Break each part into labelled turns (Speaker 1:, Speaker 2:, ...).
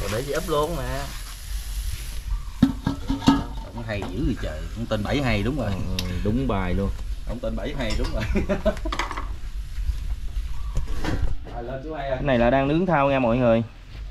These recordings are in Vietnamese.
Speaker 1: để chị úp luôn mà. Ông hay dữ vậy trời, ông tên 72 đúng rồi.
Speaker 2: Đúng bài luôn.
Speaker 1: Ông tên 72 đúng rồi. Lên chú Hai ơi.
Speaker 2: Cái này là đang nướng thau nha mọi người.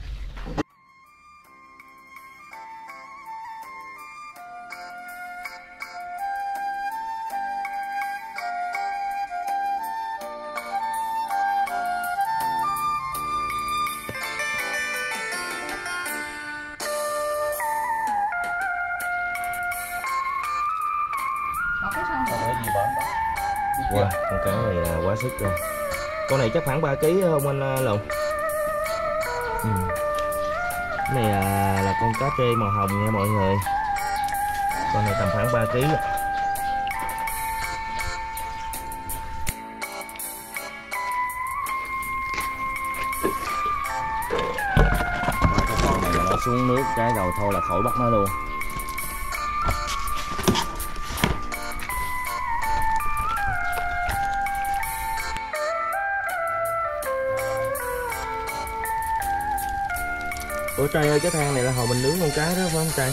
Speaker 2: Wow, con cá này là quá sức rồi. Con này chắc khoảng 3 kg không anh Lùng? Cái này là con cá trê màu hồng nha mọi người. Con này tầm khoảng 3 kg. Con này mà nó xuống nước cái đầu thôi là khỏi bắt nó luôn. Ủa Trai ơi, cái than này là hồi mình nướng con cá đó phải không Trai?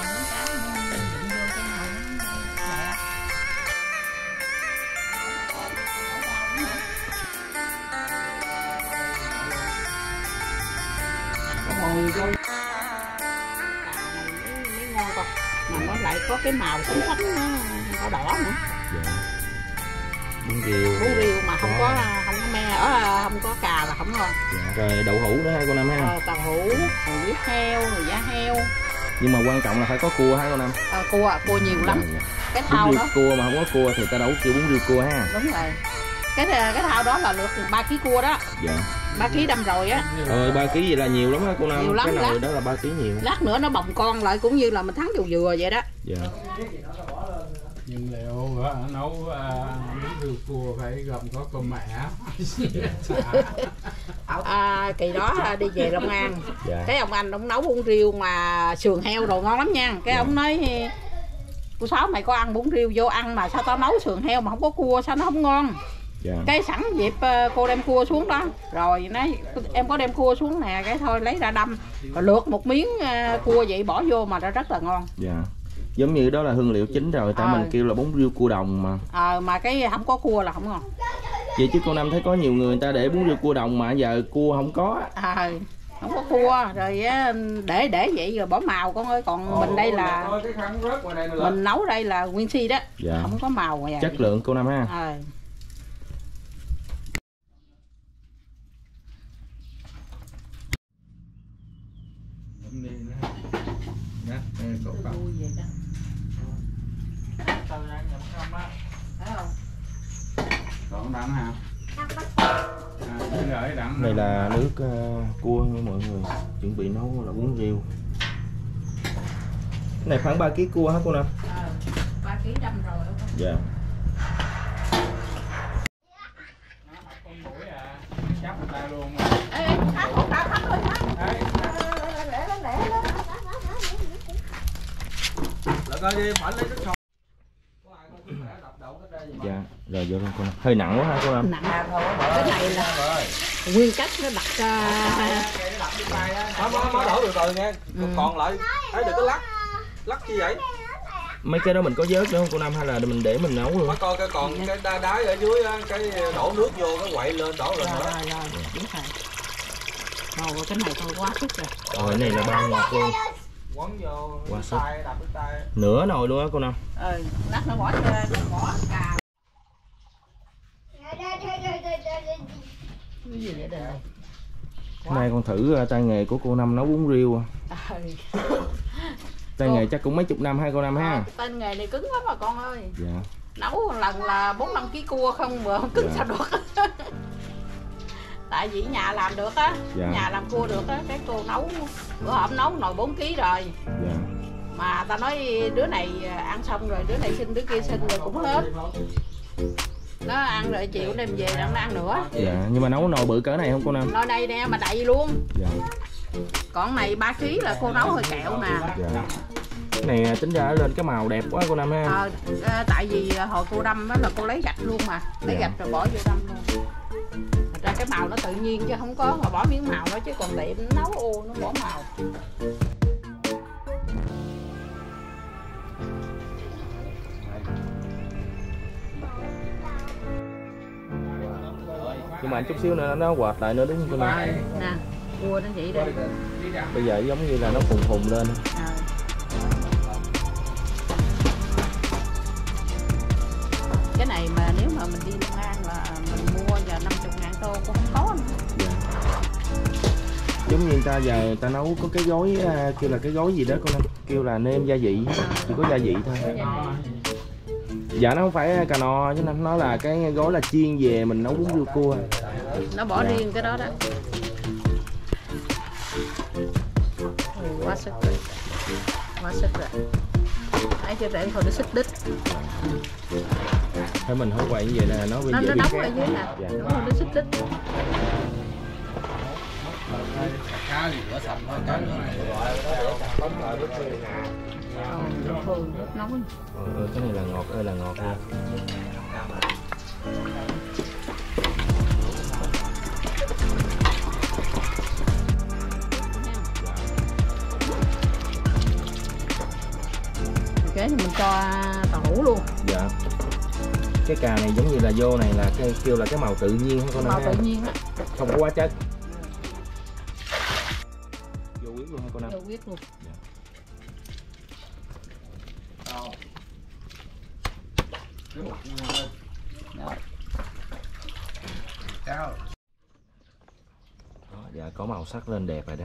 Speaker 3: Mà nó lại có cái màu xanh xanh đỏ đỏ nữa.
Speaker 2: Dạ. Bún riêu
Speaker 3: Mà không có me không có cà là không ngon.
Speaker 2: Dạ. Rồi đậu hũ đó hai cô Năm ha.
Speaker 3: Tàu hũ, rồi với heo, rồi giá heo.
Speaker 2: Nhưng mà quan trọng là phải có cua hai cô Năm.
Speaker 3: Cua nhiều lắm.
Speaker 2: Dạ.
Speaker 3: Cái thau đó.
Speaker 2: Cua mà không có cua thì ta đâu kêu bún riêu cua ha.
Speaker 3: Đúng rồi. Cái thau đó là được 3 kg cua đó.
Speaker 2: Dạ.
Speaker 3: 3 kg đâm rồi á.
Speaker 2: 3 kg vậy là nhiều lắm á cô Năm.
Speaker 3: Nhiều lắm.
Speaker 2: Cái nồi đó là 3 kg nhiều.
Speaker 3: Lát nữa nó bồng con lại cũng như là mình thắng dầu dừa vậy đó.
Speaker 2: Dạ.
Speaker 4: Nhưng liệu nấu bún riêu cua phải gồm có cơm mẹ.
Speaker 3: Kỳ đó đi về Long An.
Speaker 2: Dạ.
Speaker 3: Cái ông anh ông nấu bún riêu mà sườn heo đồ ngon lắm nha. Cái ông nói cô Sáu mày có ăn bún riêu vô ăn mà sao tao nấu sườn heo mà không có cua sao nó không ngon.
Speaker 2: Dạ.
Speaker 3: Cái sẵn dịp cô đem cua xuống đó rồi nói em có đem cua xuống nè, cái thôi lấy ra đâm rồi lượt một miếng cua vậy bỏ vô mà nó rất là ngon.
Speaker 2: Dạ. Giống như đó là hương liệu chính rồi, tại mình kêu là bún riêu cua đồng mà.
Speaker 3: Mà cái không có cua là không ngon.
Speaker 2: Vậy chứ cô Năm thấy có nhiều người ta để bún riêu cua đồng mà giờ cua không có.
Speaker 3: Không có cua rồi để vậy rồi bỏ màu con ơi, còn mình đây là mình nấu đây là nguyên si đó.
Speaker 2: Dạ.
Speaker 3: Không có màu ngoài.
Speaker 2: Chất lượng cô Năm ha.
Speaker 4: Còn đắng hả?
Speaker 2: Này là nước cua nha mọi người, chuẩn bị nấu là bún riêu. Cái này khoảng 3 kg cua hả cô Năm?
Speaker 3: 3 kg đâm rồi.
Speaker 2: Dạ.
Speaker 4: Chắc người ta luôn.
Speaker 2: Dạ, rồi vô luôn cô Năm. Hơi nặng quá ha cô Năm.
Speaker 3: Nặng. Cái này là nguyên cách nó đặt
Speaker 1: Mới đổ từ từ nha. Còn lại thấy được cái lắc như vậy.
Speaker 2: Mấy cái đó mình có vớt nữa không cô Năm hay là mình để mình nấu luôn?
Speaker 1: Mới coi cái còn cái đá ở dưới á, cái đổ nước vô cái quậy lên đổ lên nữa.
Speaker 3: Đúng rồi. Cái này thôi quá sức rồi.
Speaker 2: Rồi cái này là bao ngọt luôn.
Speaker 1: Quấn vô
Speaker 2: Quá sức.
Speaker 1: tay đập cái tay.
Speaker 2: Nửa nồi luôn á cô Năm.
Speaker 3: Lát nó bỏ cà. Cái gì vậy đây?
Speaker 2: Hôm nay con thử tay nghề của cô Năm nấu bún riêu. Tay nghề chắc cũng mấy chục năm hay cô Năm ha.
Speaker 3: Tay nghề này cứng lắm mà con ơi.
Speaker 2: Dạ.
Speaker 3: Nấu lần là 4-5 kg cua không mà cứng sao được. Tại vì nhà làm được á.
Speaker 2: Dạ.
Speaker 3: Nhà làm cua được á, cái cô nấu bữa hổm nấu nồi 4 kg rồi.
Speaker 2: Dạ.
Speaker 3: Mà ta nói đứa này ăn xong rồi đứa này xin đứa kia xin rồi cũng hết. Nó ăn rồi chiều đem về nó ăn nữa.
Speaker 2: Dạ, nhưng mà nấu nồi bự cỡ này không cô Năm?
Speaker 3: Nồi đây nè mà đầy luôn.
Speaker 2: Dạ.
Speaker 3: Còn này 3 kg là cô nấu hơi kẹo nè.
Speaker 2: Dạ. Cái này tính ra lên cái màu đẹp quá cô Năm ha.
Speaker 3: Tại vì hồi cô đâm á là cô lấy gạch luôn mà. Lấy gạch rồi bỏ vô đâm luôn. Thật ra cái màu nó tự nhiên chứ không có mà bỏ miếng màu đó, chứ còn tiệm nấu nó bỏ màu.
Speaker 2: lại chút xíu nữa nó quệt lại nữa đúng không cô Năm?
Speaker 3: Nè, cua nó vậy đây.
Speaker 2: Bây giờ giống như là nó phùng phùng lên.
Speaker 3: Cái này mà nếu mà mình đi Long An là mình mua giờ 50.000 tô cũng không có nữa.
Speaker 2: Dạ. Giống như người ta giờ người ta nấu có cái gói kêu là cái gói gì đó cô Năm, kêu là nêm gia vị, chỉ có gia vị thôi. Dạ nó không phải cà no chứ nó là cái gói là chiên về mình nấu bún riêu cua.
Speaker 3: Nó bỏ riêng cái đó đó. Quá sức rồi. Quá sức rồi. Nãy chưa rẽ thôi nó xích đít.
Speaker 2: Thôi mình không quay như vậy nè, nó bây giờ
Speaker 3: nó
Speaker 2: đi
Speaker 3: đóng ở dưới nè.
Speaker 2: Dạ.
Speaker 3: Đúng rồi, nó xích đít.
Speaker 1: Cá thì rửa sạch thôi, cá nữa này
Speaker 3: Nấu.
Speaker 2: Cái này là ngọt ơi là ngọt ha.
Speaker 3: Cái thì mình cho tàu hũ luôn.
Speaker 2: Dạ. Cái cà này giống như là vô này là cái kêu là cái màu tự nhiên không
Speaker 3: Màu tự nhiên á.
Speaker 2: Không có hóa chất. Vô huyết luôn hả cô Năm?
Speaker 3: Vô huyết luôn.
Speaker 2: Đó, dạ có màu sắc lên đẹp rồi đó.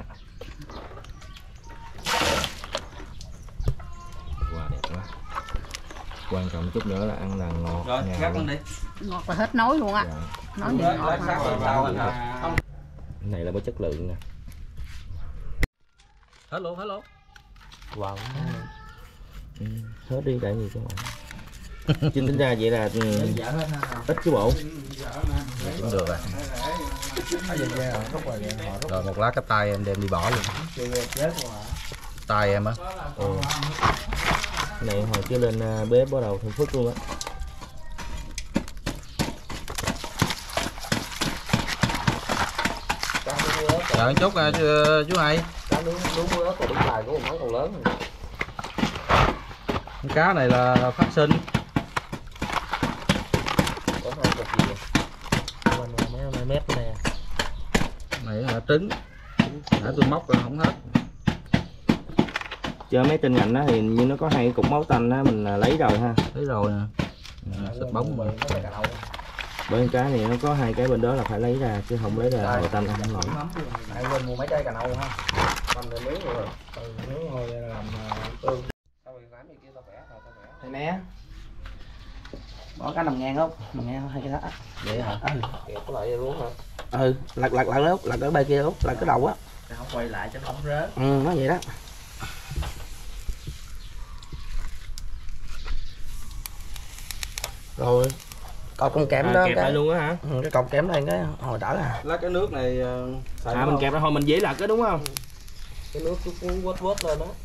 Speaker 2: Wow, đẹp quá. Quan trọng chút nữa là ăn là ngọt.
Speaker 1: rồi cắt lên đi.
Speaker 3: Ngọt là hết nói luôn á.
Speaker 2: Dạ.
Speaker 3: Nói gì ngọt
Speaker 1: sát
Speaker 3: mà.
Speaker 1: lên sao
Speaker 2: Cái này là có chất lượng nè.
Speaker 1: hết luôn
Speaker 2: Wow. Hết đi tại gì các bạn. Chính tính ra vậy là ít chứ bộ.
Speaker 1: cũng được rồi. Rồi một lát cái tay em đem đi bỏ luôn. Tay em á.
Speaker 2: Cái này hồi chưa lên bếp bắt đầu thưởng thức luôn á.
Speaker 1: Chờ chút chú Hai.
Speaker 2: Cá nướng mưa còn đúng bài của một món còn lớn.
Speaker 1: Con cá này là phát sinh.
Speaker 2: Có hơn cục gì vậy? Mấy mét nè.
Speaker 1: Này là trứng. Nãy tôi móc rồi không hết.
Speaker 2: Chơi mấy tinh ngạnh đó thì như nó có hai cục máu tanh á mình lấy rồi ha.
Speaker 1: Thấy rồi nè. Xịt bóng rồi.
Speaker 2: Bởi cá này nó có hai cái bên đó là phải lấy ra chứ không lấy ra màu tanh ăn không nổi.
Speaker 1: Nãy quên mua mấy trái cà nâu ha.
Speaker 2: Tanh rồi miếng rồi. Miếng thôi làm tương.
Speaker 5: Thầy mẹ bỏ cá 5.000 không? 5.000 không? Hay cái đó.
Speaker 2: Vậy hả? Kẹp có lại luôn hả?
Speaker 5: Lật lúc, lật ở bên kia lúc, lật cái đầu á.
Speaker 2: Không quay lại cho nó không rớt.
Speaker 5: Nó vậy đó. Rồi cột con kẽm đó
Speaker 2: kẹp lại luôn á hả?
Speaker 5: cái cột kẽm đây cái hồi đỡ à.
Speaker 1: Lát cái nước này xài
Speaker 2: Mình kẹp ra thôi mình dễ lật cái đúng không?
Speaker 5: Cái nước cứ quết lên đó.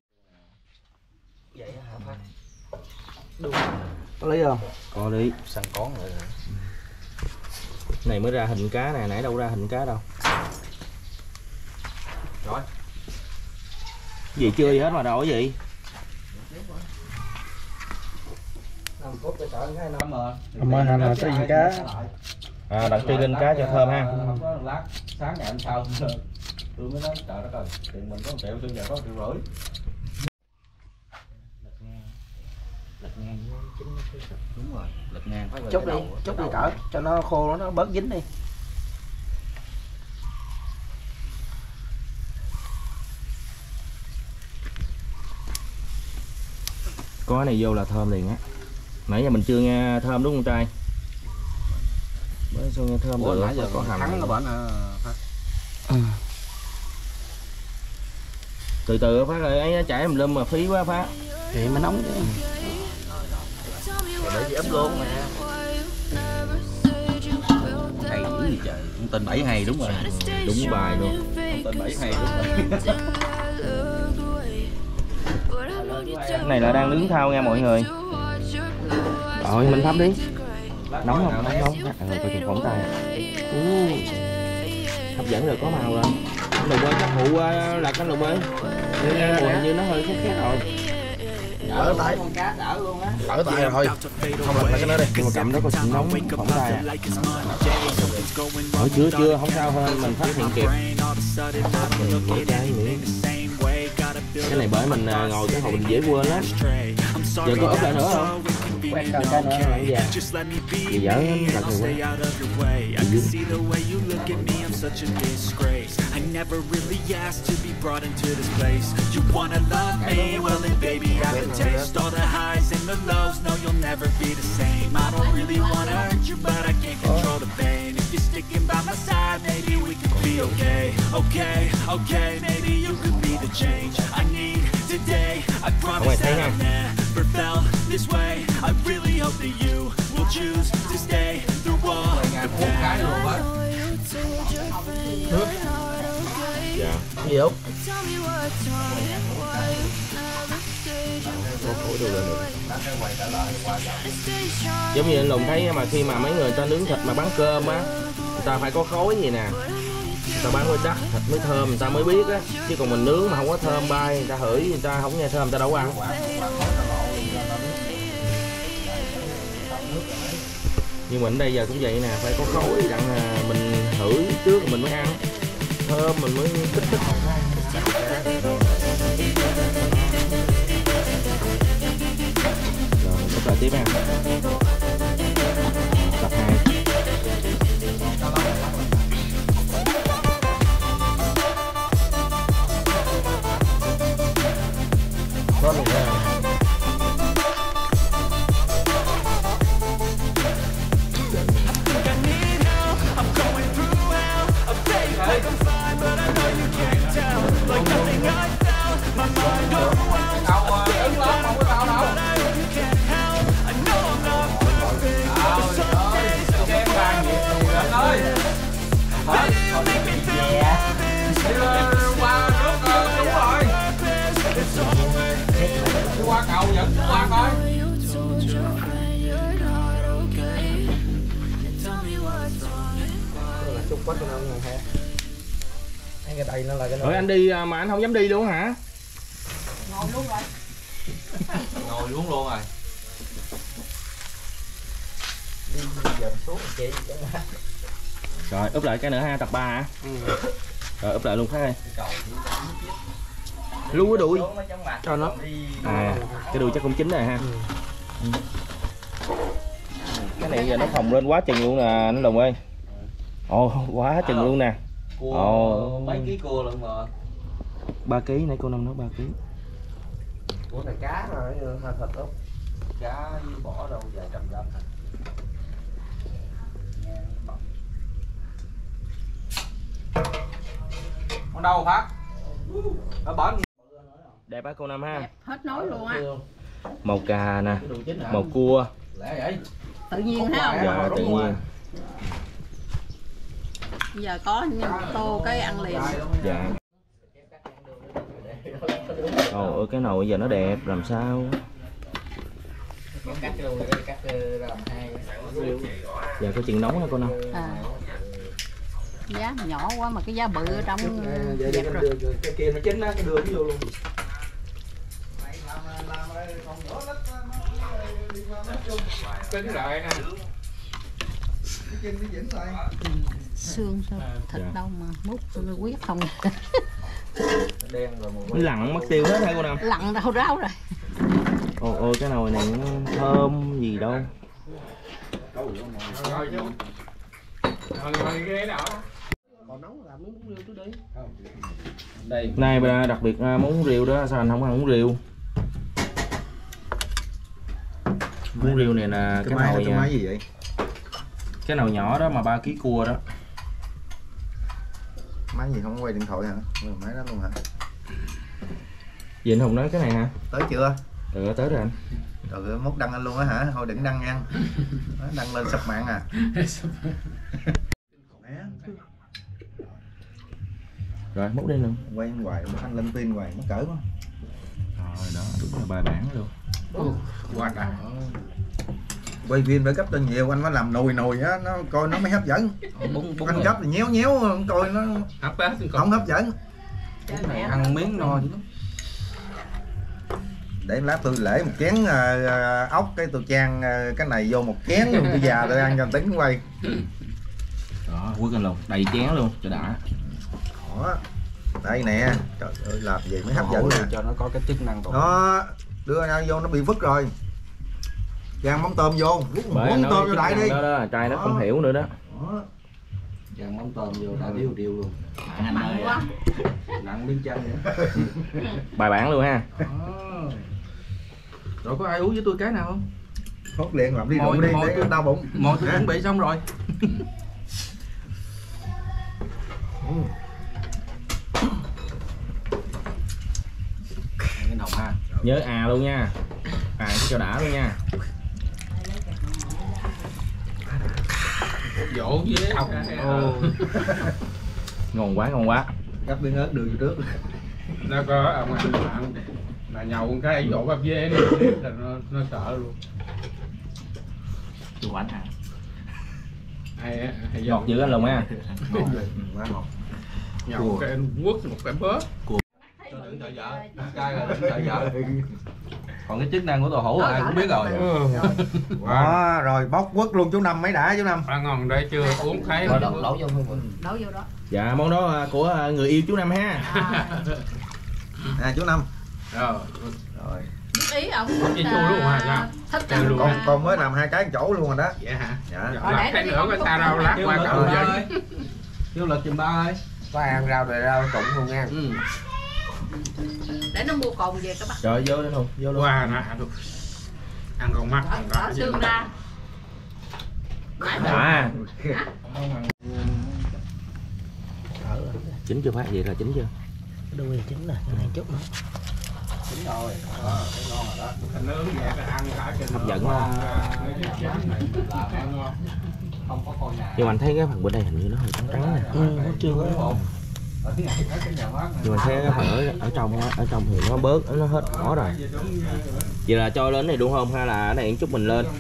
Speaker 5: Vậy hả Phát? Đúng. Có lý không?
Speaker 2: Có đi.
Speaker 1: săn con rồi.
Speaker 2: Này mới ra hình cá nè, nãy đâu ra hình cá đâu.
Speaker 1: Rồi.
Speaker 2: Gì chưa gì hết mà đổi gì?
Speaker 5: 5 phút để chọn cái
Speaker 1: Cảm ơn.
Speaker 5: Cảm ơn anh có gì cá.
Speaker 2: Đặt truy linh cá cho thơm ha.
Speaker 1: Không có lát sáng ngày hôm sau tôi mới nói trời đất ơi, tiền mình có 1 triệu, tôi giờ có 1,5 triệu.
Speaker 2: Lật ngang chính
Speaker 1: Đúng rồi, lật ngang phải
Speaker 5: Chút đi cỡ cho nó khô nó bớt dính đi.
Speaker 2: có cái này vô là thơm liền á. Nãy giờ mình chưa nghe thơm đúng không trai? Mới sao nghe thơm
Speaker 1: Ủa,
Speaker 2: rồi
Speaker 1: nãy giờ
Speaker 2: có hành.
Speaker 1: thắng nó bển hả Phát?
Speaker 2: Từ từ Phát ơi, ấy chảy em lum mà phí quá Phát.
Speaker 5: Thì mới nóng chứ.
Speaker 1: Để chị ấp luôn nè. Hay dữ gì trời, con tên 72 đúng rồi.
Speaker 2: Đúng bài luôn.
Speaker 1: Con tên 72 đúng rồi.
Speaker 2: Cái này là đang nướng thau nha mọi người.
Speaker 5: Rồi mình thắp đi.
Speaker 2: Nóng không? Nóng. Rồi coi chừng phỏng tay. Hấp dẫn rồi, có màu rồi. Lục ơi, chắc phụ là canh lục ơi. Mùi như nó hơi khét khét rồi.
Speaker 5: Ở tại
Speaker 3: cá đỡ luôn á.
Speaker 5: ở tại thôi. Không làm lại cái đó đi.
Speaker 2: Nhưng mà cầm đó có sự nóng phỏng tay à. Chưa không sao hơn mình phát hiện kịp. Cái này bởi mình ngồi cái hồi mình dễ quên á. Giờ có ốp lại nữa không?
Speaker 5: Quét coi cái nữa là cái gì?
Speaker 2: Gì dở lật người
Speaker 6: I never really asked to be brought into this place. You wanna love me? Well then baby I can taste all the highs and the lows. No, you'll never be the same. I don't really wanna hurt you, but I can't control the pain. If you're sticking by my side, maybe we could be okay. Okay, maybe you could be the change I need today. I promise that I've never felt this way. I really hope that you will choose to stay through all the pain.
Speaker 2: dạ.
Speaker 5: Gì không?
Speaker 2: Giống như anh Lùng thấy mà khi mà mấy người ta nướng thịt mà bán cơm á, người ta phải có khói gì nè, người ta bán với đất thịt mới thơm, người ta mới biết á, chứ còn mình nướng mà không có thơm bay, người ta hửi người ta không nghe thơm, người ta đâu có ăn. Nhưng mình đây giờ cũng vậy nè, phải có khói đặng mình hửi trước mình mới ăn, thơm mình mới kích thích. Rồi bắt đầu tiếp ha. Tập 2.
Speaker 5: Có được rồi.
Speaker 1: Qua cầu dẫn qua coi.
Speaker 5: Chút quá cho nó ha. Cái đây nó là cái
Speaker 2: Rồi anh đi mà anh không dám đi luôn hả?
Speaker 3: Ngồi luôn rồi.
Speaker 1: Ngồi luôn luôn rồi.
Speaker 2: Rồi úp lại cái nữa ha, tập 3 hả? Rồi úp lại luôn phát đi. Luôn cái đuôi cho nó. À, cái đuôi chắc cũng chín rồi ha. Cái này giờ nó phồng lên quá chừng luôn nè anh Lùng ơi. Ồ, quá chừng luôn nè.
Speaker 1: Cua mấy ký cua luôn mà.
Speaker 2: 3 kg nãy cô Năm nói 3 kg.
Speaker 5: Của này cá rồi, thịt không?
Speaker 1: Cá với bỏ đâu vài trăm gram thịt. Con đâu Phát? Nó bẩn.
Speaker 2: Đẹp á cô Năm ha.
Speaker 3: Đẹp hết nói luôn á.
Speaker 2: Màu cà nè, màu cua.
Speaker 1: Lẽ vậy.
Speaker 3: Tự nhiên thấy không?
Speaker 2: Dạ tự nhiên.
Speaker 3: Bây giờ có tô cái ăn liền.
Speaker 2: Dạ. Ồ, cái nồi giờ nó đẹp làm sao? Dạ có chuyện nóng hả cô Năm?
Speaker 3: À. Giá nhỏ quá mà cái giá bự ở trong đẹp rồi.
Speaker 5: Cái kia nó chín á, cái đường vô luôn.
Speaker 4: Tính lại nè.
Speaker 3: Xương sao thịt đâu mà mút tôi quyết không.
Speaker 2: Lặn mất tiêu hết hả cô Năm?
Speaker 3: Lặn đâu ráo rồi.
Speaker 2: Ôi cái nồi này nó thơm gì đâu.
Speaker 4: Rồi cái đó.
Speaker 5: Còn nóng làm miếng bún riêu trước đi.
Speaker 1: Đây.
Speaker 2: Nay đặc biệt món riêu đó, sao anh không ăn món riêu? Món riêu này là cái nồi
Speaker 5: máy gì vậy?
Speaker 2: Cái nồi nhỏ đó mà 3 kg cua đó.
Speaker 5: Máy gì không quay điện thoại hả? Máy đó luôn hả?
Speaker 2: Vậy anh Hùng nói cái này hả?
Speaker 5: Tới chưa?
Speaker 2: Ừ tới rồi anh.
Speaker 5: Rồi mốt đăng anh luôn á hả? Thôi đừng đăng nha. Đăng lên sập mạng à.
Speaker 2: Rồi múc đi luôn.
Speaker 5: Quay hoài anh lên tin hoài nó cỡ quá.
Speaker 2: Rồi đó đúng là bài bản luôn.
Speaker 5: Quá đã. Quay phim phải cấp tên nhiều, anh phải làm nồi á, nó coi nó mới hấp dẫn. Anh cấp thì nhéo nhéo coi nó không hấp dẫn.
Speaker 1: Cái này ăn miếng no chứ.
Speaker 5: để lát tôi lễ một chén ốc, cái tôi chan cái này vô một chén luôn, tôi già tôi ăn cho tính quay.
Speaker 2: Đó, quất anh Lục đầy chén luôn cho đã.
Speaker 5: Đó. Đây nè, trời ơi làm gì mới hấp dẫn nè.
Speaker 1: Cho nó có cái chức năng tổ
Speaker 5: Đó, đưa ra vô nó bị phức rồi. Chan mắm tôm vô, mắm tôm vô đại đi.
Speaker 2: Đó, đó, trai nó không hiểu nữa đó.
Speaker 5: Đó.
Speaker 1: Dàn mắm tôm vô đã điêu điêu luôn.
Speaker 2: Anh
Speaker 3: mặn
Speaker 2: ơi,
Speaker 3: quá.
Speaker 1: Nặng miếng chân nữa.
Speaker 2: bài bản luôn ha.
Speaker 1: Rồi có ai uống với tôi cái nào không?
Speaker 5: Hốt liền làm đi
Speaker 1: Mồi-
Speaker 5: rượu đi
Speaker 1: mồi
Speaker 5: để
Speaker 1: tôi-
Speaker 5: đau bụng.
Speaker 1: Một tôi chuẩn bị xong rồi. Cái nồng ha.
Speaker 2: Nhớ luôn nha. Cho đã luôn nha.
Speaker 4: dỗ với ốc.
Speaker 2: Ngon quá, ngon quá.
Speaker 5: Gắp miếng ớt đưa vô trước.
Speaker 4: Nó có ông anh bạn là nhậu một cái dỗ bắp dê nó là nó sợ luôn.
Speaker 2: Chua anh hả?
Speaker 4: Hay
Speaker 2: Ngọt dữ anh Lùng ha.
Speaker 5: Ngọt. Quá ngọt.
Speaker 4: nhậu cái quất một cái bớt.
Speaker 1: Cho đừng sợ vợ. Cay rồi đừng sợ vợ. Còn cái chức năng của tàu hũ ai cũng biết rồi.
Speaker 5: Đó, rồi bóc quất luôn chú Năm mấy đã chú Năm.
Speaker 4: Ba ngon đây chưa uống thấy.
Speaker 1: Rồi đổ vô
Speaker 3: Đổ vô đó.
Speaker 2: Dạ, món đó của người yêu chú Năm ha.
Speaker 5: À chú Năm.
Speaker 4: Rồi.
Speaker 5: Rồi.
Speaker 3: Biết ý ông
Speaker 4: Với chua luôn hả sao?
Speaker 3: thích
Speaker 4: Chua luôn.
Speaker 5: Con mới làm 2 cái chỗ luôn rồi đó.
Speaker 4: Vậy hả?
Speaker 5: Dạ.
Speaker 4: Làm cái nữa có xa rau lát qua cầu vậy.
Speaker 1: Kêu lịch chùm ba ơi.
Speaker 7: Có ăn rau rồi rau trụng không nha.
Speaker 3: để nó mua cồn về các bạn.
Speaker 2: Trời vô đây luôn, vô luôn.
Speaker 4: Qua nè. Ăn con mắt còn
Speaker 3: Bỏ
Speaker 4: có
Speaker 3: xương ra.
Speaker 2: À. Chín chưa phát vậy là chín chưa?
Speaker 7: Đuôi là chín rồi, cái này chút nữa.
Speaker 1: Đúng rồi. Đó, thấy ngon rồi đó.
Speaker 4: Nó nướng vậy là ăn cả cái
Speaker 2: Hấp dẫn không?
Speaker 1: Không có con nhà.
Speaker 2: Nhưng mà anh thấy cái phần bên đây hình như nó hơi trắng trắng nè.
Speaker 7: Nó chưa có.
Speaker 1: Ở cái này có cái nhà mát này.
Speaker 2: Nhưng mà thấy cái phần ở trong thì nó bớt, nó hết bỏ rồi. Vậy là cho lên này đúng không hay là cái này chút mình lên?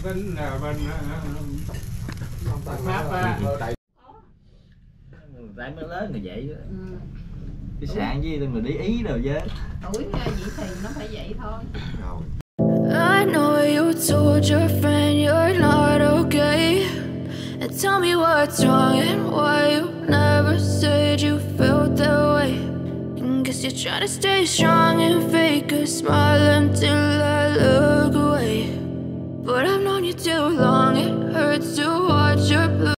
Speaker 1: Tại mới lớn người vậy đó. Cái sạn với mình đi ý rồi chứ.
Speaker 3: Tuổi vậy thì nó phải vậy thôi.
Speaker 8: I know you told your friend you're not okay, and tell me what's wrong and why you never said you felt that way. And guess you're trying to stay strong and fake a smile until I look away. But I've known you too long, it hurts to watch your blue